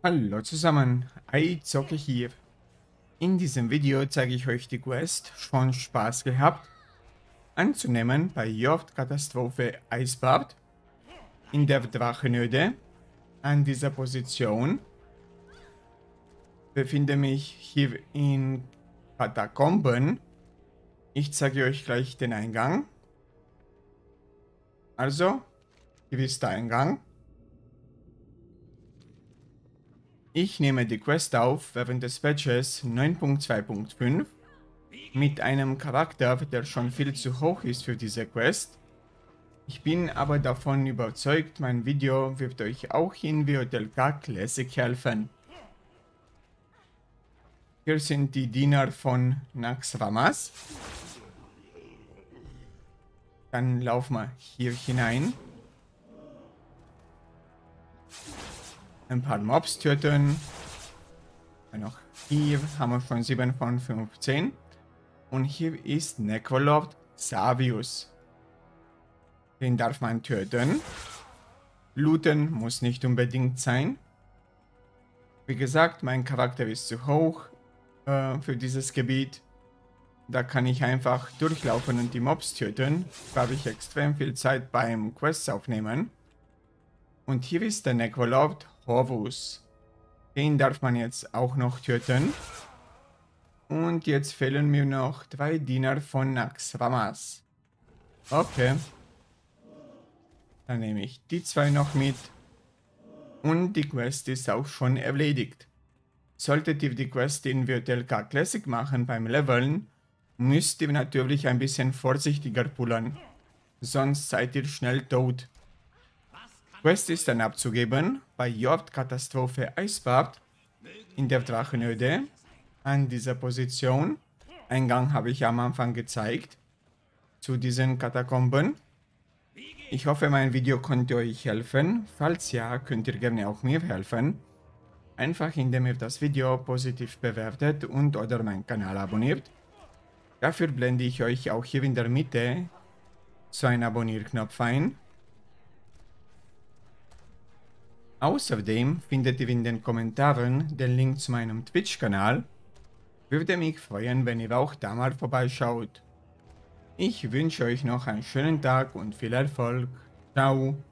Hallo zusammen, iZocke hier. In diesem Video zeige ich euch die Quest Schon Spaß gehabt anzunehmen bei Jord-Katastrophe Eisbad in der Drachenöde. An dieser Position befinde mich hier in Katakomben. Ich zeige euch gleich den Eingang. Also, hier ist der Eingang. Ich nehme die Quest auf während des Patches 9.2.5 mit einem Charakter, der schon viel zu hoch ist für diese Quest. Ich bin aber davon überzeugt, mein Video wird euch auch in WOTLK Classic helfen. Hier sind die Diener von Naxxramas. Dann laufen wir hier hinein. Ein paar Mobs töten. Noch hier haben wir schon 7 von 15. Und hier ist Necrolord Xavius. Den darf man töten. Looten muss nicht unbedingt sein. Wie gesagt, mein Charakter ist zu hoch für dieses Gebiet. Da kann ich einfach durchlaufen und die Mobs töten. Da habe ich extrem viel Zeit beim Quests aufnehmen. Und hier ist der Necrolord Horvus. Den darf man jetzt auch noch töten. Und jetzt fehlen mir noch 3 Diener von Naxxramas. Okay. Dann nehme ich die 2 noch mit. Und die Quest ist auch schon erledigt. Solltet ihr die Quest in WOTLK Classic machen beim Leveln, müsst ihr natürlich ein bisschen vorsichtiger pullen. Sonst seid ihr schnell tot. Quest ist dann abzugeben bei Jord-Katastrophe Eisbad in der Drachenöde an dieser Position. Eingang habe ich am Anfang gezeigt zu diesen Katakomben. Ich hoffe, mein Video konnte euch helfen. Falls ja, könnt ihr gerne auch mir helfen. Einfach indem ihr das Video positiv bewertet und oder meinen Kanal abonniert. Dafür blende ich euch auch hier in der Mitte so einen Abonnierknopf ein. Außerdem findet ihr in den Kommentaren den Link zu meinem Twitch-Kanal. Würde mich freuen, wenn ihr auch da mal vorbeischaut. Ich wünsche euch noch einen schönen Tag und viel Erfolg. Ciao.